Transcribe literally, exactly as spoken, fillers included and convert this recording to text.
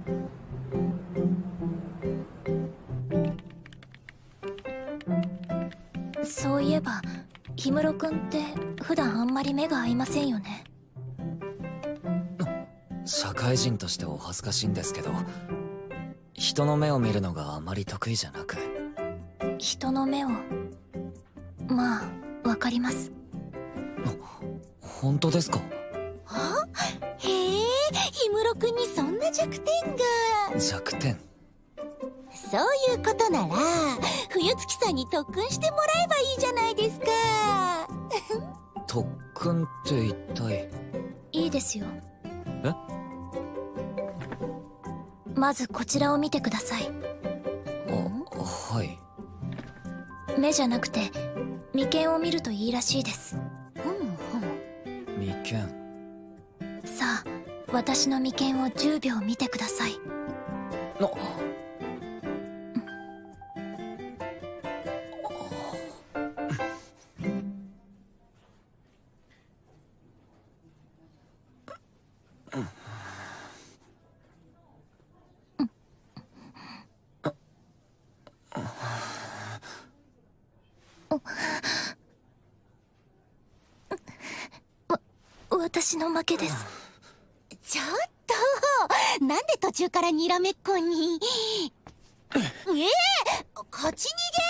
そういえば氷室くんって普段あんまり目が合いませんよね。 社会人としてお恥ずかしいんですけど、人の目を見るのがあまり得意じゃなく。 人の目を、まあわかります。 本当ですか？ あ、へえ、氷室くんにそんな弱点が。 弱点？ そういうことなら冬月さんに特訓してもらえばいいじゃないですか。 特訓って一体？ いいですよ。 え？ まずこちらを見てください。 あ、はい。 目じゃなくて眉間を見るといいらしいです。 眉間。 さあ、私の眉間をじゅうびょう見てください。 な私の負けです。 ちょっと、なんで途中からにらめっこに。ええ、勝ち逃